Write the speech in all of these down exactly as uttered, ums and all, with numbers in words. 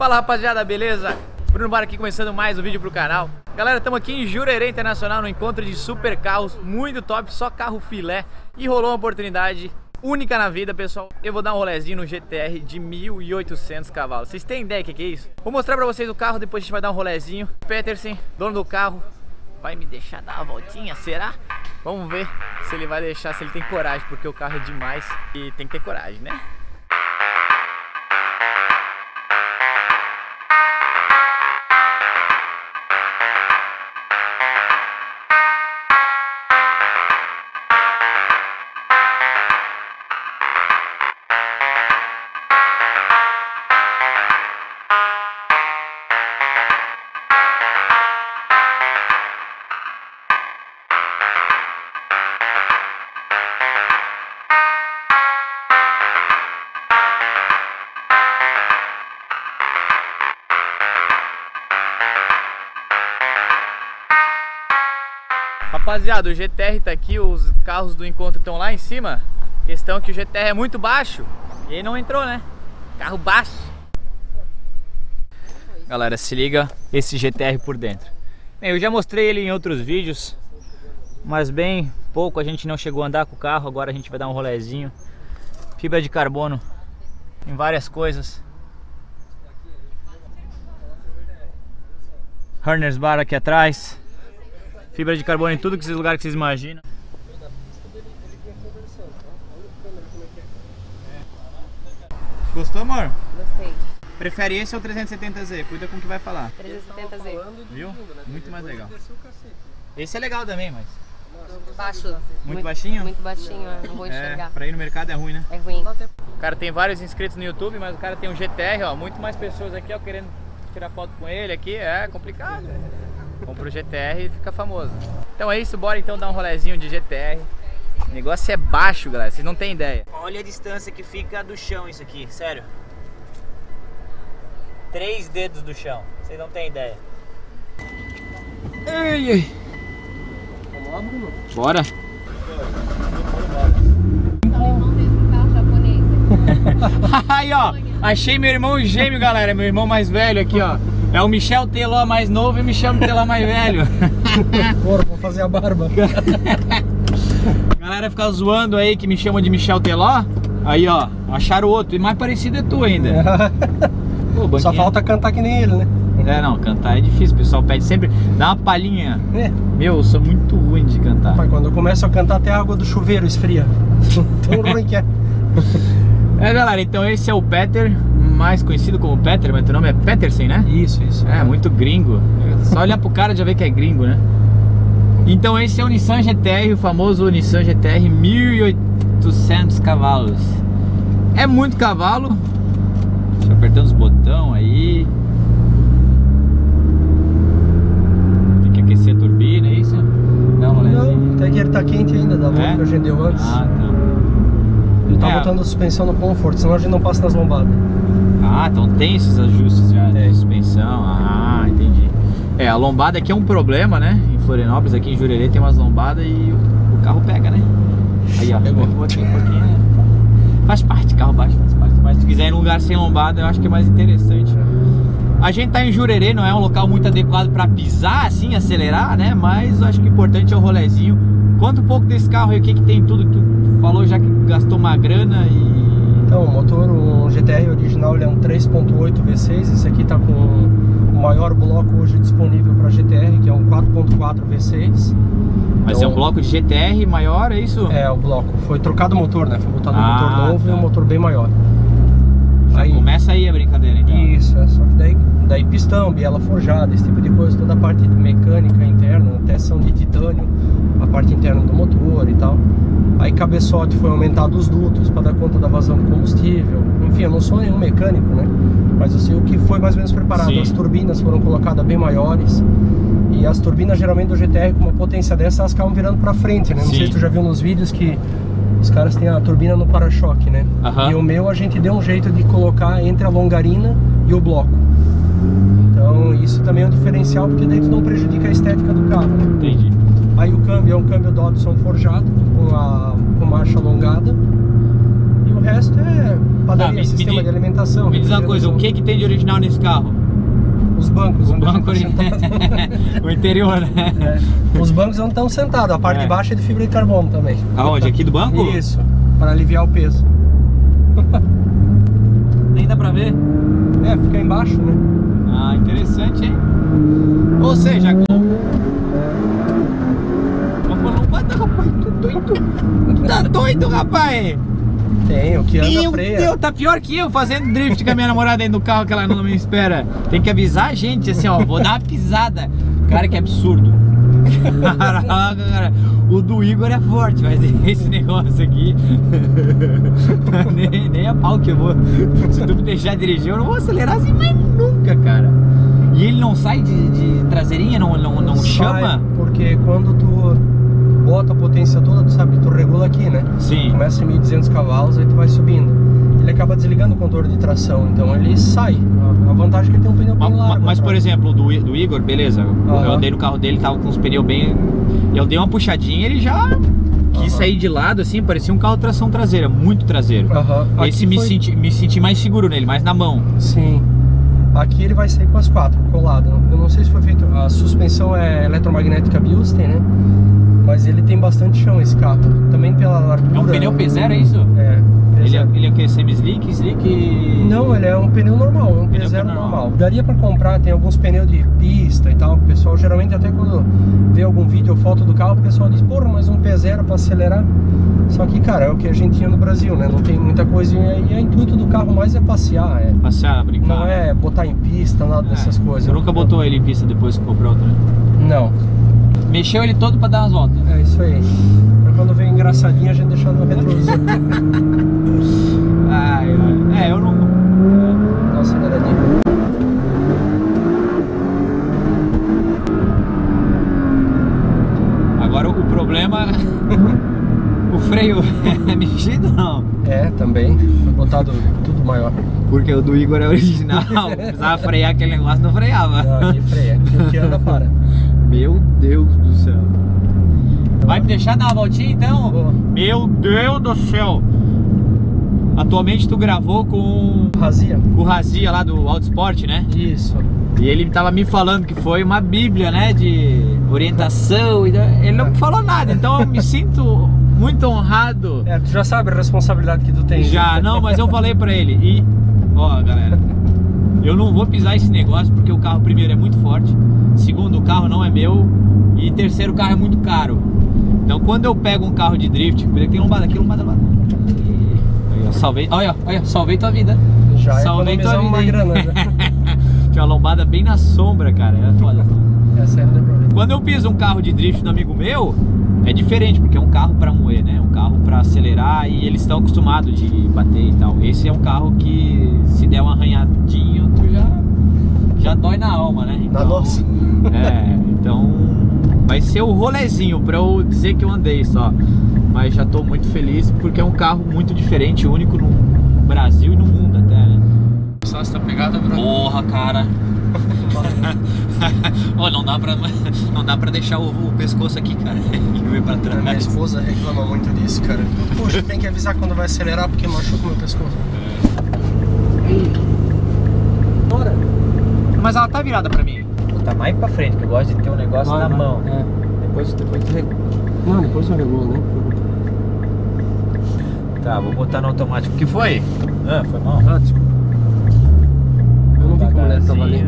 Fala rapaziada, beleza? Bruno Bar aqui começando mais um vídeo pro canal. Galera, estamos aqui em Jurerê Internacional no encontro de super carros, muito top, só carro filé. E rolou uma oportunidade única na vida, pessoal. Eu vou dar um rolezinho no G T R de mil e oitocentos cavalos. Vocês têm ideia do que, que é isso? Vou mostrar pra vocês o carro, depois a gente vai dar um rolezinho. Peterson, dono do carro, vai me deixar dar uma voltinha, será? Vamos ver se ele vai deixar, se ele tem coragem, porque o carro é demais e tem que ter coragem, né? Rapaziada, o G T R tá aqui, os carros do encontro estão lá em cima. Questão que o G T R é muito baixo e ele não entrou, né? Carro baixo. Galera, se liga esse G T R por dentro. Bem, eu já mostrei ele em outros vídeos, mas bem pouco a gente não chegou a andar com o carro. Agora a gente vai dar um rolezinho. Fibra de carbono em várias coisas. Harness bar aqui atrás. Fibra de carbono em tudo que esses lugares que vocês imaginam. Gostou, amor? Gostei. Prefere esse ou trezentos e setenta Z? Cuida com o que vai falar. trezentos e setenta Z. Viu? Muito mais legal. Esse é legal também, mas... Baixo. Muito, muito baixinho? Muito baixinho, eu não vou enxergar. É, pra ir no mercado é ruim, né? É ruim. O cara tem vários inscritos no YouTube, mas o cara tem um G T R, ó. Muito mais pessoas aqui, ó, querendo tirar foto com ele aqui. É complicado. Compra o G T R e fica famoso. Então é isso, bora então dar um rolezinho de G T R. O negócio é baixo, galera, vocês não tem ideia. Olha a distância que fica do chão isso aqui, sério. Três dedos do chão, vocês não tem ideia. Ai, ai. Vamos lá, Bruno? Bora. Aí, ó, achei meu irmão gêmeo, galera. Meu irmão mais velho aqui, ó. É o Michel Teló mais novo e o Michel Teló mais velho. Bora, vou fazer a barba. Galera fica zoando aí que me chamam de Michel Teló. Aí, ó, acharam outro. E mais parecido é tu ainda. Pô, só falta cantar que nem ele, né? É, não, cantar é difícil. O pessoal pede sempre, dá uma palhinha. É. Meu, eu sou muito ruim de cantar. Pai, quando eu começo a cantar, até a água do chuveiro esfria. Tão ruim que é. É, galera, então esse é o Peter, mais conhecido como Peter, mas teu nome é Peterson, né? Isso, isso. É, muito gringo. Só olhar pro cara e já vê que é gringo, né? Então esse é o Nissan G T R, o famoso Nissan G T R mil e oitocentos cavalos. É muito cavalo. Deixa eu apertar os botões aí. Tem que aquecer a turbina, é isso? Não, não, até que ele tá quente ainda, da volta é? que a gente deu antes. Ah, tá. Ele tá É. botando a suspensão no conforto, senão a gente não passa nas lombadas. Ah, então tem esses ajustes já é. de suspensão. Ah, entendi. É, a lombada aqui é um problema, né? Em Florianópolis, aqui em Jurerê tem umas lombadas e o, o carro pega, né? Aí, ó, pegou um pouquinho, um pouquinho, né? Faz parte, carro baixo faz parte. Mas se tu quiser ir em um lugar sem lombada, eu acho que é mais interessante. A gente tá em Jurerê, não é um local muito adequado pra pisar, assim, acelerar, né? Mas eu acho que o importante é o rolezinho. Conta um pouco desse carro aí, o que que tem tudo. Tu falou já que gastou uma grana e... Então, o motor, o G T R original, ele é um três ponto oito V seis. Esse aqui tá com o maior bloco hoje disponível para G T R, que é um quatro ponto quatro V seis. Mas então, é um bloco de G T R maior, é isso? É, o bloco. Foi trocado o motor, né? Foi botado um ah, motor novo tá. e um motor bem maior. Já aí, começa aí a brincadeira, então. Isso, é, só que daí, daí pistão, biela forjada, esse tipo de coisa, toda a parte mecânica interna, até são de titânio, a parte interna do motor e tal. Aí cabeçote foi aumentado os dutos para dar conta da vazão de combustível. Enfim, eu não sou nenhum mecânico, né? Mas eu sei o que foi mais ou menos preparado. Sim. As turbinas foram colocadas bem maiores. E as turbinas geralmente do G T R com uma potência dessa, elas acabam virando para frente, né? Não Sim. sei se tu já viu nos vídeos que os caras têm a turbina no para-choque, né? Uh-huh. E o meu a gente deu um jeito de colocar entre a longarina e o bloco. Então isso também é um diferencial, porque daí tu não prejudica a estética do carro, né? Entendi. Aí o câmbio é um câmbio Dodson forjado, com a com marcha alongada. E o o resto é padaria, Tá, me- me sistema diz- de alimentação. Me diz uma coisa, o que que tem de original nesse carro? Os bancos. O onde banco a gente tá original. sentado. O interior, né? É. Os bancos não estão sentados, a parte É. de baixo é de fibra de carbono também. Aonde? Aqui do banco? Isso, para aliviar o peso. Nem dá pra ver. É, fica embaixo, né? Ah, interessante, hein? Ou seja, com... Não bata, rapaz, tu doido. Tu tá doido, rapaz? Tem, o que anda Meu freia. Deus, tá pior que eu fazendo drift com a minha namorada dentro do carro que ela não me espera. Tem que avisar a gente assim, ó, vou dar uma pisada. Cara, que absurdo. Caraca, cara. O do Igor é forte, mas esse negócio aqui nem, nem a pau que eu vou. Se tu me deixar dirigir, eu não vou acelerar assim mais nunca, cara. E ele não sai de, de traseirinha, não, não, não Sai, chama? Porque quando tu bota a potência toda, tu sabe que tu regula aqui, né? Sim. Começa em mil e duzentos cavalos, aí tu vai subindo. Ele acaba desligando o controle de tração, então ele sai. A vantagem é que ele tem um pneu bem Mas, largo. mas, por atrás. exemplo, do, do Igor, beleza. Eu Aham. andei no carro dele, tava com os pneus bem. Eu dei uma puxadinha, ele já quis Aham. sair de lado, assim, parecia um carro de tração traseira, muito traseiro. Aham. Esse Aqui me, foi- senti, me senti mais seguro nele, mais na mão. Sim. Aqui ele vai sair com as quatro, colado. Eu não sei se foi feito. A suspensão é eletromagnética Bilstein, né? Mas ele tem bastante chão esse carro. Também pela largura. É um pneu P zero, é isso? É. Ele é, P zero. ele é o que? Semi-slick? Slick? Não, ele é um pneu normal, é um Pneu P zero normal. normal. Daria pra comprar, tem alguns pneus de pista e tal. O pessoal geralmente até quando vê algum vídeo ou foto do carro, o pessoal diz, porra, mas um P zero pra acelerar. Só que, cara, é o que a gente tinha no Brasil, né? Não tem muita coisa. E o intuito do carro mais é passear, é. Passear, brincar. Não é botar em pista, nada dessas É. coisas. Você nunca botou ele em pista depois que comprou outro, né? Não. Mexeu ele todo pra dar umas voltas. É isso aí. Pra quando vem engraçadinho a gente deixar no retrovisor. Ai, ai. É, eu não. Dá uma aceleradinha. Agora o problema. O freio é mexido ou não? É, também. Foi botado tudo maior. Porque o do Igor é original. Precisava frear aquele negócio, não freava. Não, aqui freia. Aqui o que anda para. Meu Deus do céu. Vai me deixar dar uma voltinha então? Boa. Meu Deus do céu. Atualmente tu gravou com, Razia? com o Razia lá do Autosport, né? Isso. E ele tava me falando que foi uma bíblia, né? De orientação. e Ele não me falou nada, então eu me sinto muito honrado. É, tu já sabe a responsabilidade que tu tem. Já, não, mas eu falei pra ele. E, ó, galera, eu não vou pisar esse negócio porque o carro, primeiro, é muito forte. Segundo, o carro não é meu. E terceiro, o carro é muito caro. Então, quando eu pego um carro de drift, tem lombada aqui, lombada lá. Aí, ó, salvei, olha, olha, salvei tua vida. Já Salvei tua economizamos vida, uma hein? grana. Né? Tinha uma lombada bem na sombra, cara. É foda. Essa aí não tem problema. Quando eu piso um carro de drift no amigo meu, é diferente, porque é um carro pra moer, né? Um carro pra acelerar e eles estão acostumados de bater e tal. Esse é um carro que se der um arranhadinho, tu já, já dói na alma, né? Na nossa. É, então vai ser o rolezinho pra eu dizer que eu andei só. Mas já tô muito feliz porque é um carro muito diferente, único no Brasil e no mundo até, né? Só essa pegada, Bruno. Porra, cara. Ó, não dá pra não dá pra deixar o, o pescoço aqui, cara. E ver pra trás. Minha esposa reclama muito disso, cara. Poxa, tem que avisar quando vai acelerar porque machuca o meu pescoço. Bora. Mas ela tá virada pra mim. Tá mais pra frente, que eu gosto de ter um negócio Vai, na vai. mão. É. Depois, depois tu regula. Não, depois eu regulo, né? Tá, vou botar no automático. O que foi? Ah, foi mal. Ah, desculpa. Eu não vi que a mulher tava ali.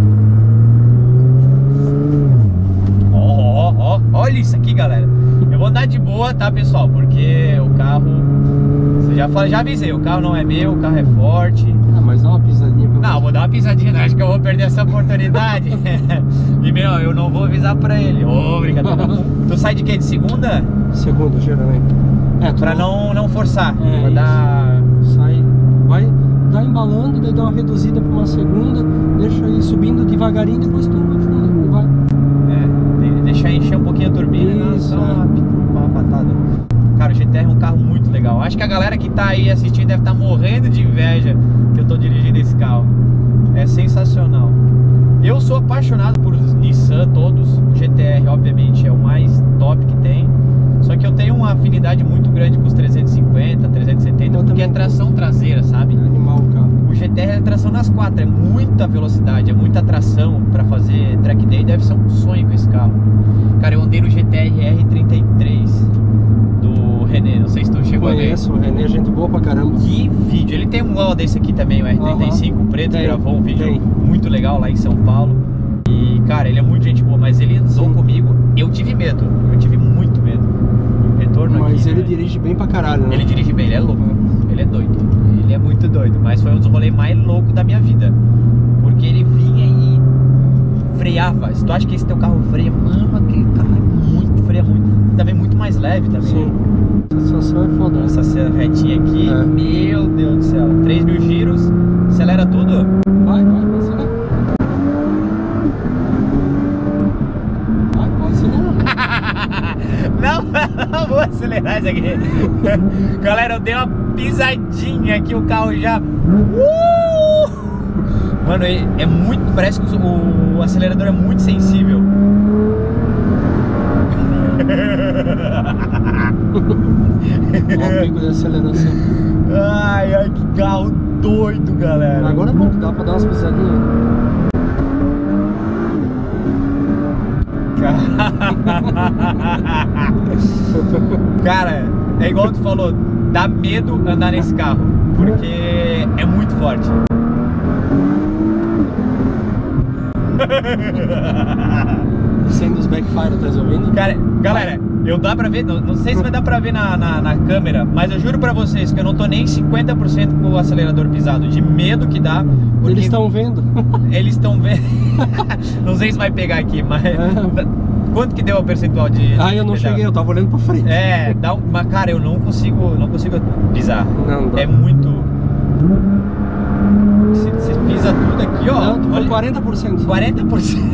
Ó, ó, ó, olha isso aqui, galera. Eu vou andar de boa, tá, pessoal? Porque o carro, você já falei, já avisei, o carro não é meu, o carro é forte. Ah, mas dá uma pisadinha pra Não, vou dar uma pisadinha, né? Acho que eu vou perder essa oportunidade. E meu, eu não vou avisar pra ele. Ô, brincadeira. Tu sai de quê? De segunda? Segundo, geralmente. É, tu Pra não, não forçar. É, pra isso. dar. sai, vai, dá embalando, daí dá uma reduzida pra uma segunda, deixa aí subindo devagarinho, depois tu afunda e vai. É, de- deixar encher um pouquinho a turbina e Isso, dar uma, uma patada. Cara, o G T R é um carro muito legal. Acho que a galera que tá aí assistindo deve estar morrendo de inveja que eu tô dirigindo esse carro. É sensacional. Eu sou apaixonado por Nissan todos. O G T R, obviamente, é o mais top que tem. Só que eu tenho uma afinidade muito grande com os trezentos e cinquenta, trezentos e setenta, Eu porque é também tração traseira, sabe? É animal o carro. O G T R é tração nas quatro, é muita velocidade, é muita tração. Pra fazer track day deve ser um sonho com esse carro. Cara, eu andei no G T R R trinta e três do René, não sei se tu chegou Conheço, a ver. o René é gente boa pra caramba. Que vídeo, ele tem um igual desse aqui também, o R trinta e cinco, Uhum. preto, Tem, gravou um vídeo tem. muito legal lá em São Paulo. E cara, ele é muito gente boa, mas ele andou Sim. comigo, eu tive medo, eu tive muito medo. O retorno Mas aqui, ele né? dirige bem pra caralho, né? Ele dirige bem, ele é louco, ele é doido, ele é muito doido, mas foi um dos rolês mais loucos da minha vida, porque ele vinha e freava. Se tu acha que esse teu carro freia, mano, aquele carro é muito, freia muito, também muito mais leve também. Sim. A sensação é foda. Essa retinha aqui, É. meu Deus do céu, três mil giros, acelera tudo. Vai, vai, vai acelerar. Vai, pode acelerar. Não, não vou acelerar isso aqui. Galera, eu dei uma pisadinha aqui, o carro já... Uh! Mano, é, é muito... Parece que o, o acelerador é muito sensível. Ó o pico de aceleração. Ai, ai, que carro doido, galera. Agora é bom que dá pra dar umas pisadinhas. Cara, é igual tu falou, dá medo andar nesse carro, porque é muito forte. Sem dos backfire, tá ouvindo? Cara, galera, eu dá pra ver, não, não sei se vai dar pra ver na, na, na câmera, mas eu juro pra vocês que eu não tô nem cinquenta por cento com o acelerador pisado, de medo que dá. Porque Eles estão vendo. Eles estão vendo. Não sei se vai pegar aqui, mas... É. Quanto que deu o percentual de... Ah, eu não de cheguei, eu tava olhando pra frente. É, dá um... Mas, cara, eu não consigo, não consigo pisar. Não, dá. É muito... Você, você pisa tudo aqui, ó. Não, tu foi olha, quarenta por cento. quarenta por cento.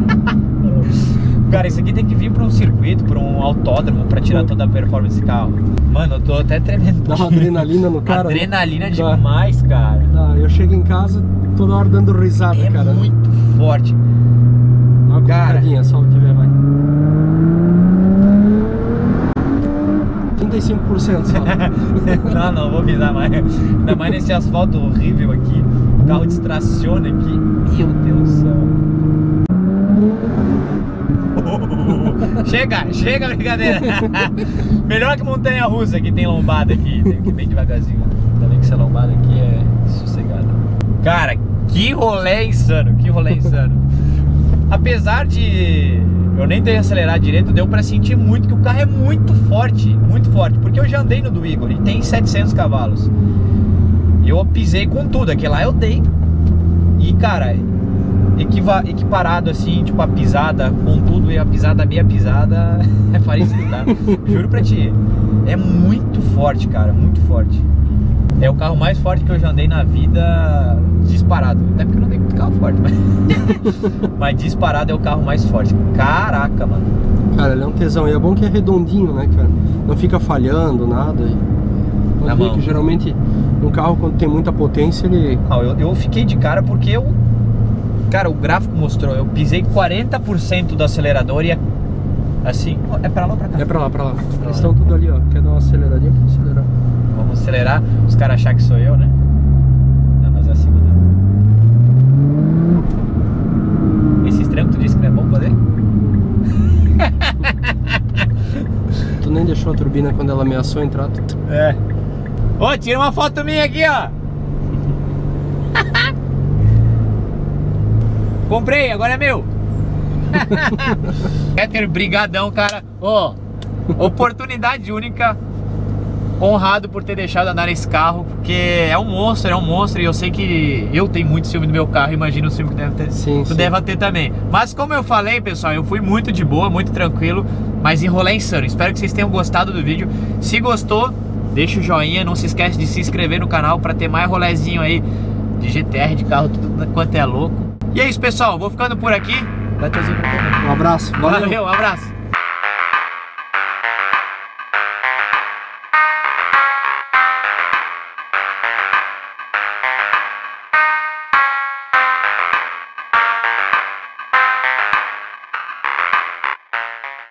Cara, isso aqui tem que vir pra um circuito, pra um autódromo, pra tirar toda a performance desse carro. Mano, eu tô até tremendo. Dá uma adrenalina no cara. Adrenalina né? demais, cara. Dá, eu chego em casa toda hora dando risada, É cara. muito forte. Dá uma Cara. cutucadinha, só que tiver, vai. trinta e cinco por cento só. Não, não, vou pisar mais. Ainda mais nesse asfalto horrível aqui. O carro distraciona aqui. Meu Deus do céu. Chega, chega, brincadeira. Melhor que montanha russa, que tem lombada aqui. Tem que ir bem devagarzinho. Também que essa lombada aqui é sossegada. Cara, que rolê insano, que rolê insano. Apesar de eu nem ter acelerado direito, deu pra sentir muito que o carro é muito forte, muito forte. Porque eu já andei no do Igor e tem setecentos cavalos. Eu pisei com tudo, aquele lá eu dei. E cara, equiva, equiparado assim, tipo a pisada com tudo e a pisada meia pisada é parecido, tá? Juro pra ti, é muito forte, cara, muito forte. É o carro mais forte que eu já andei na vida, disparado. Até porque eu não andei muito carro forte, mas... mas disparado é o carro mais forte. Caraca, mano. Cara, ele é um tesão. E é bom que é redondinho, né, cara? Não fica falhando, nada. Na Pode ver mão. que geralmente um carro, quando tem muita potência, ele... Não, eu, eu fiquei de cara porque eu... Cara, o gráfico mostrou, eu pisei quarenta por cento do acelerador e é assim... É pra lá ou pra cá? É pra lá, pra lá. Pra Eles lá. estão tudo ali, ó. Quer dar uma aceleradinha pra acelerar. Vamos acelerar, os caras achar que sou eu, né? Não, mas é assim, mano. Esse extremo tu disse que não é bom poder? Tu nem deixou a turbina quando ela ameaçou entrar. Tu... É. Ô, tira uma foto minha aqui, ó. Comprei, agora é meu. Éter, brigadão, cara. Ó, oportunidade única. Honrado por ter deixado andar nesse carro, porque é um monstro, é um monstro. E eu sei que eu tenho muito ciúme do meu carro. Imagina o ciúme que deve ter, Sim, tu sim. deve ter também. Mas como eu falei, pessoal, eu fui muito de boa, muito tranquilo, mas enrolei insano. Espero que vocês tenham gostado do vídeo. Se gostou, deixa o joinha. Não se esquece de se inscrever no canal para ter mais rolezinho aí de G T R, de carro, tudo quanto é louco. E é isso, pessoal, vou ficando por aqui. Dá teuzinho pra mim. Um abraço. Valeu. Valeu, um abraço.